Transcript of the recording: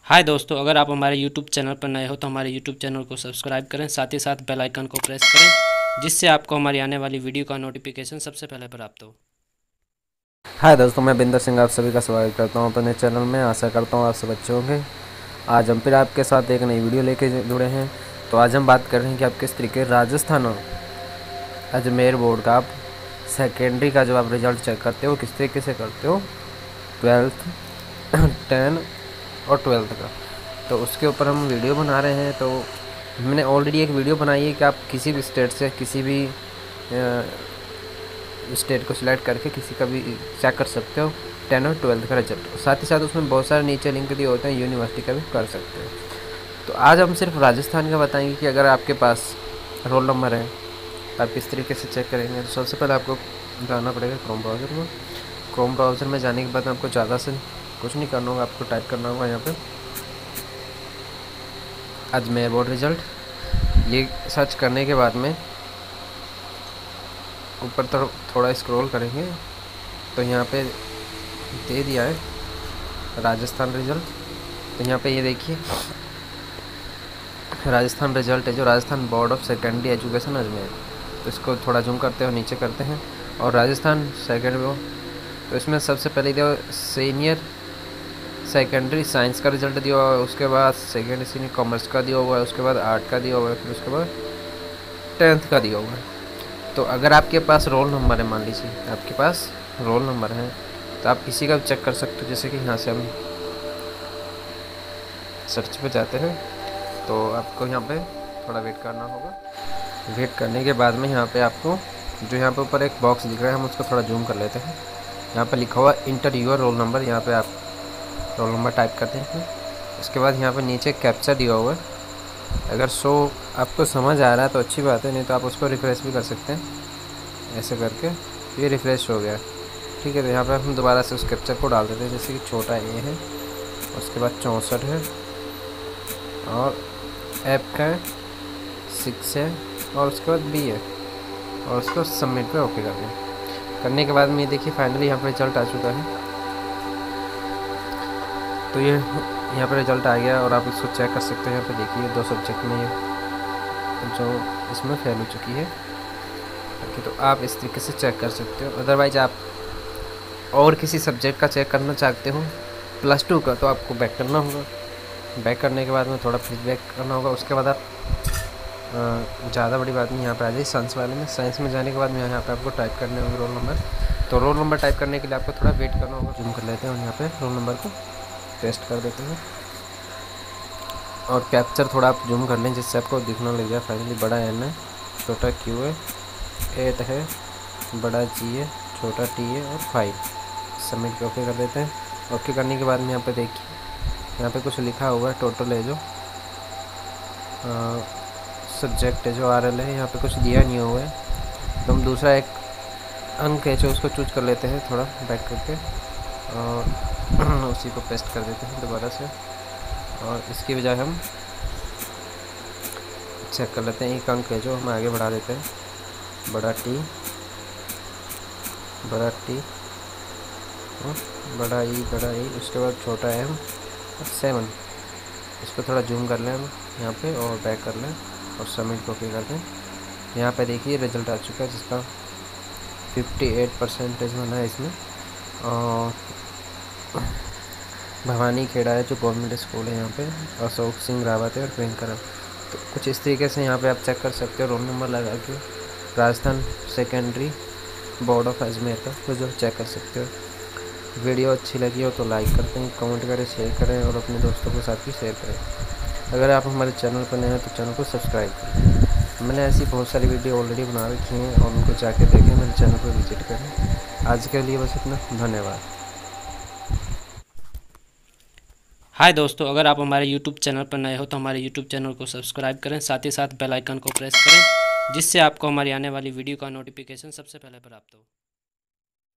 हाय दोस्तों, अगर आप हमारे YouTube चैनल पर नए हो तो हमारे YouTube चैनल को सब्सक्राइब करें, साथ ही साथ बेल आइकन को प्रेस करें जिससे आपको हमारी आने वाली वीडियो का नोटिफिकेशन सबसे पहले प्राप्त हो। हाय दोस्तों, मैं बिंदर सिंह आप सभी का स्वागत करता हूं अपने चैनल में। आशा करता हूं आप सब अच्छे होंगे। आज हम फिर आपके साथ एक नई वीडियो लेके जुड़े हैं। तो आज हम बात कर रहे हैं कि आप किस तरीके राजस्थान और अजमेर बोर्ड का आप सेकेंडरी का जो आप रिज़ल्ट चेक करते हो किस तरीके से करते हो, 12th 10 और 12th का। तो उसके ऊपर हम वीडियो बना रहे हैं। तो मैंने ऑलरेडी एक वीडियो बनाई है कि आप किसी भी स्टेट से किसी भी स्टेट को सिलेक्ट करके किसी का भी चेक कर सकते हो 10 और 12th का रिजल्ट। साथ ही साथ उसमें बहुत सारे नीचे लिंक दिए होते हैं, यूनिवर्सिटी का भी कर सकते हो। तो आज हम सिर्फ राजस्थान का बताएंगे कि अगर आपके पास रोल नंबर है तो आप किस तरीके से चेक करेंगे। तो सबसे पहले आपको जाना पड़ेगा क्रोम ब्राउज़र में। क्रोम ब्राउज़र में जाने के बाद आपको ज़्यादा से कुछ नहीं करना होगा, आपको टाइप करना होगा यहाँ पर अजमेर बोर्ड रिज़ल्ट। ये सर्च करने के बाद में ऊपर तरफ थोड़ा स्क्रॉल करेंगे तो यहाँ पे दे दिया है राजस्थान रिज़ल्ट। तो यहाँ पे ये देखिए राजस्थान रिज़ल्ट है, जो Rajasthan board of secondary education Ajmer. तो इसको थोड़ा जूम करते हैं और नीचे करते हैं और राजस्थान सेकेंडरी बोर्ड। तो इसमें सबसे पहले दिया सीनियर सेकेंडरी साइंस का रिज़ल्ट दिया हुआ है, उसके बाद सेकेंडरी सीनियर कॉमर्स का दिया हुआ है, उसके बाद आर्ट का दिया हुआ है, फिर उसके बाद 10th का दिया हुआ है। तो अगर आपके पास रोल नंबर है, मान लीजिए आपके पास रोल नंबर है तो आप किसी का भी चेक कर सकते हो। जैसे कि यहाँ से हम सर्च पे जाते हैं तो आपको यहाँ पे थोड़ा वेट करना होगा। वेट करने के बाद में यहाँ पे आपको जो यहाँ पे ऊपर एक बॉक्स दिख रहा है, हम उसको थोड़ा जूम कर लेते हैं। यहाँ पे लिखा हुआ इंटर यूर रोल नंबर, यहाँ पे आप रोल नंबर टाइप करते हैं। उसके बाद यहाँ पे नीचे कैप्चा दिया हुआ है। अगर शो आपको समझ आ रहा है तो अच्छी बात है, नहीं तो आप उसको रिफ़्रेश भी कर सकते हैं ऐसे करके। ये रिफ़्रेश हो गया, ठीक है। तो यहाँ पे हम दोबारा से उस कैप्चर को डाल देते हैं। जैसे कि छोटा ए है, उसके बाद 64 है और ऐप का 6 है और उसके बाद बी है और उसको सबमिट पे ओके कर दें। करने के बाद में ये देखिए फाइनली यहाँ पर रिजल्ट आ चुका है। तो ये यहाँ पर रिजल्ट आ गया और आप इसको चेक कर सकते हैं। यहाँ पे देखिए 2 सब्जेक्ट में ये जो इसमें फेल हो चुकी है। ओके, तो आप इस तरीके से चेक कर सकते हो। अदरवाइज आप और किसी सब्जेक्ट का चेक करना चाहते हो +2 का, तो आपको बैक करना होगा। बैक करने के बाद में थोड़ा फीडबैक करना होगा। उसके बाद आप ज़्यादा बड़ी बात नहीं, यहाँ पे आ जाइए साइंस वाले में। साइंस में जाने के बाद में यहाँ पे आपको टाइप करने होंगे रोल नंबर। तो रोल नंबर टाइप करने के लिए आपको थोड़ा वेट करना होगा। जूम कर लेते हैं और यहाँ पे रोल नंबर को पेस्ट कर देते हैं और कैप्चर थोड़ा आप जूम कर लें जिससे आपको दिखना लग जाए। फाइनली बड़ा एन है, छोटा क्यू है, 8 है, बड़ा जी है, छोटा टी है और 5। सबमिट पे ओके कर देते हैं। ओके करने के बाद में यहाँ पे देखिए यहाँ पे कुछ लिखा हुआ है, टोटल है जो सब्जेक्ट है जो RL है, यहाँ पे कुछ दिया नहीं हुआ है। तो हम दूसरा एक अंक है जो उसको चूज कर लेते हैं, थोड़ा बैक करके और उसी को पेस्ट कर देते हैं दोबारा से। और इसकी बजाय हम चेक कर लेते हैं एक अंक है जो हम आगे बढ़ा देते हैं, बड़ा टी, बड़ा टी, बड़ा ई, उसके बाद छोटा एम और 7। इसको थोड़ा जूम कर लें हम यहाँ पे और बैक कर लें और सबमिट को ओके कर दें। यहाँ पे देखिए रिजल्ट आ चुका है जिसका 58% बना है इसमें। और भवानी खेड़ा है जो गवर्नमेंट स्कूल है यहाँ पे, अशोक सिंह रावत है और प्रियंका राव। तो कुछ इस तरीके से यहाँ पे आप चेक कर सकते हो रोल नंबर लगा के Rajasthan secondary board of Ajmer का रिजल्ट चेक कर सकते हो। वीडियो अच्छी लगी हो तो लाइक करते हैं, कमेंट करें, शेयर करें और अपने दोस्तों के साथ भी शेयर करें। अगर आप हमारे चैनल पर नए हैं तो चैनल को सब्सक्राइब करें। मैंने ऐसी बहुत सारी वीडियो ऑलरेडी बना रखी हैं और उनको जाके देखें, मेरे चैनल पर विजिट करें। आज के लिए बस इतना, धन्यवाद। हाय दोस्तों, अगर आप हमारे YouTube चैनल पर नए हो तो हमारे YouTube चैनल को सब्सक्राइब करें, साथ ही साथ बेल आइकन को प्रेस करें जिससे आपको हमारी आने वाली वीडियो का नोटिफिकेशन सबसे पहले प्राप्त हो।